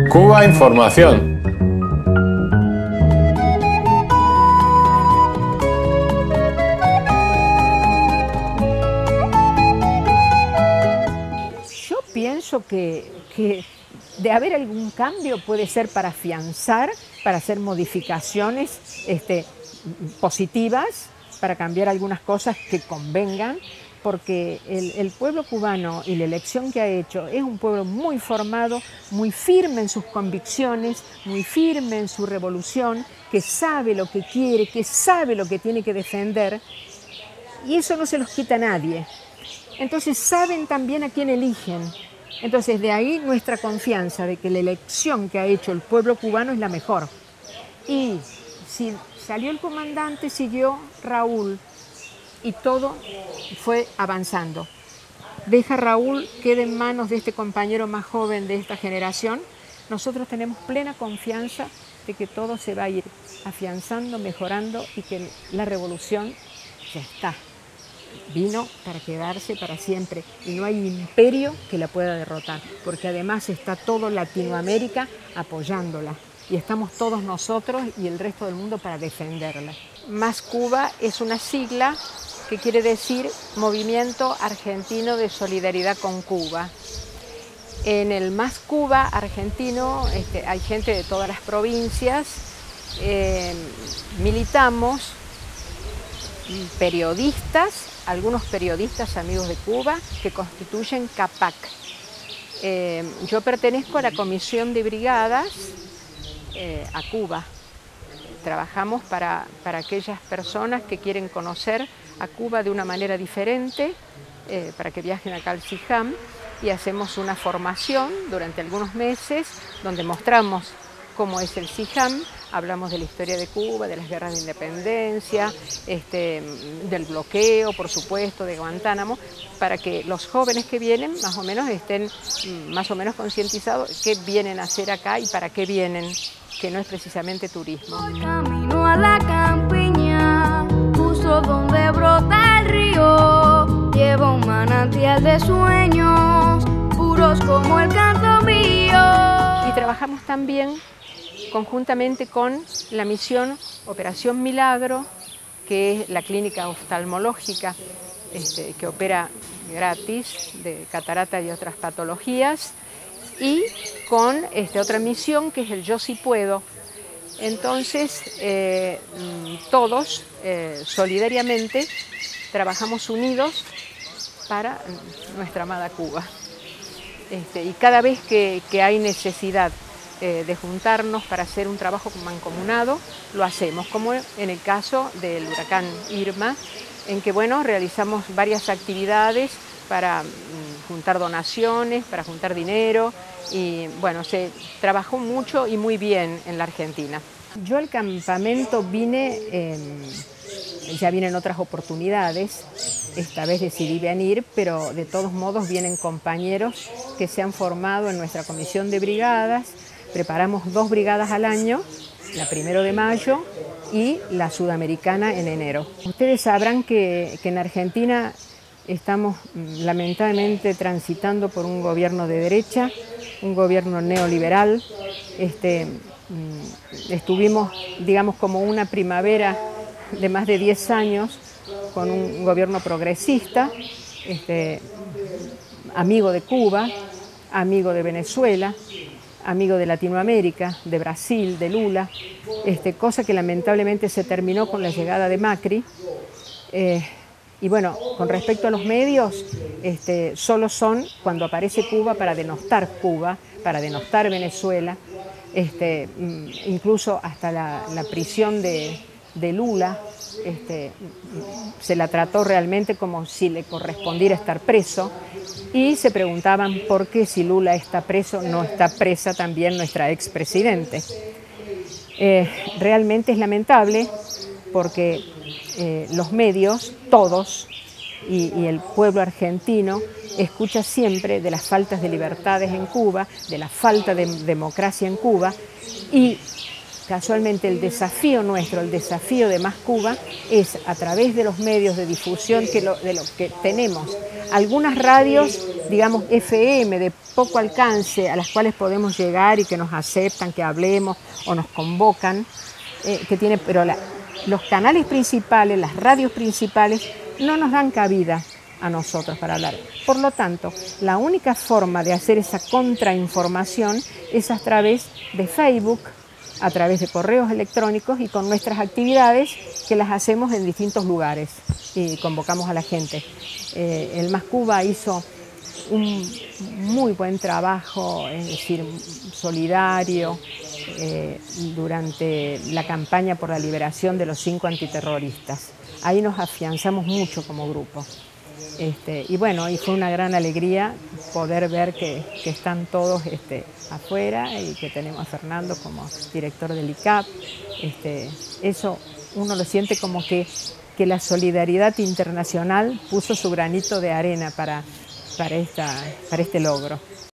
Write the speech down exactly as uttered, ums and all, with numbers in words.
Cuba Información. Yo pienso que, que de haber algún cambio puede ser para afianzar, para hacer modificaciones este, positivas, para cambiar algunas cosas que convengan, porque el, el pueblo cubano y la elección que ha hecho es un pueblo muy formado, muy firme en sus convicciones, muy firme en su revolución, que sabe lo que quiere, que sabe lo que tiene que defender, y eso no se los quita a nadie. Entonces saben también a quién eligen. Entonces de ahí nuestra confianza de que la elección que ha hecho el pueblo cubano es la mejor. Y si salió el comandante, siguió Raúl y todo fue avanzando. Deja Raúl, queda en manos de este compañero más joven de esta generación. Nosotros tenemos plena confianza de que todo se va a ir afianzando, mejorando y que la revolución ya está. Vino para quedarse para siempre y no hay imperio que la pueda derrotar, porque además está todo Latinoamérica apoyándola y estamos todos nosotros y el resto del mundo para defenderla. Más Cuba es una sigla que quiere decir Movimiento Argentino de Solidaridad con Cuba. En el Más Cuba argentino este, hay gente de todas las provincias, eh, militamos periodistas, algunos periodistas amigos de Cuba que constituyen CAPAC. Eh, yo pertenezco a la Comisión de Brigadas eh, a Cuba. Trabajamos para, para aquellas personas que quieren conocer a Cuba de una manera diferente, eh, para que viajen acá al CIJAM, y hacemos una formación durante algunos meses donde mostramos cómo es el CIJAM, hablamos de la historia de Cuba, de las guerras de independencia, este, del bloqueo, por supuesto, de Guantánamo, para que los jóvenes que vienen más o menos estén más o menos concientizados qué vienen a hacer acá y para qué vienen, que no es precisamente turismo. Camino a la campiña, justo donde brota el río, lleva un manantial de sueños, puros como el canto mío. Y trabajamos también conjuntamente con la misión Operación Milagro, que es la clínica oftalmológica este, que opera gratis de catarata y otras patologías, y con este, otra misión que es el Yo Sí Puedo. Entonces, eh, todos eh, solidariamente trabajamos unidos para nuestra amada Cuba. Este, y cada vez que, que hay necesidad eh, de juntarnos para hacer un trabajo mancomunado, lo hacemos, como en el caso del huracán Irma, en que bueno, realizamos varias actividades para mm, juntar donaciones, para juntar dinero, y bueno, se trabajó mucho y muy bien en la Argentina. Yo al campamento vine, eh, ya vine en otras oportunidades, esta vez decidí venir, pero de todos modos vienen compañeros que se han formado en nuestra comisión de brigadas. Preparamos dos brigadas al año, la primero de mayo y la sudamericana en enero. Ustedes sabrán que, que en Argentina estamos lamentablemente transitando por un gobierno de derecha, un gobierno neoliberal. Este, estuvimos, digamos, como una primavera de más de diez años con un gobierno progresista, este, amigo de Cuba, amigo de Venezuela, amigo de Latinoamérica, de Brasil, de Lula, este, cosa que lamentablemente se terminó con la llegada de Macri. Eh, y bueno, con respecto a los medios, este, solo son cuando aparece Cuba para denostar Cuba, para denostar Venezuela, este, incluso hasta la, la prisión de, de Lula, este, se la trató realmente como si le correspondiera estar preso, y se preguntaban por qué si Lula está preso no está presa también nuestra expresidente. Eh, realmente es lamentable porque eh, los medios, todos, y, y el pueblo argentino escucha siempre de las faltas de libertades en Cuba, de la falta de democracia en Cuba, y casualmente el desafío nuestro, el desafío de Más Cuba, es a través de los medios de difusión que lo, de lo que tenemos. Algunas radios digamos, F M, de poco alcance, a las cuales podemos llegar y que nos aceptan, que hablemos o nos convocan, eh, que tiene, pero la, los canales principales, las radios principales, no nos dan cabida a nosotros para hablar. Por lo tanto, la única forma de hacer esa contrainformación es a través de Facebook, a través de correos electrónicos y con nuestras actividades que las hacemos en distintos lugares y convocamos a la gente. Eh, el Más Cuba hizo un muy buen trabajo, es decir, solidario, eh, durante la campaña por la liberación de los cinco antiterroristas. Ahí nos afianzamos mucho como grupo. Este, y bueno, y fue una gran alegría poder ver que, que están todos este, afuera y que tenemos a Fernando como director del I C A P. Este, eso uno lo siente como que, que la solidaridad internacional puso su granito de arena para, para, esta, para este logro.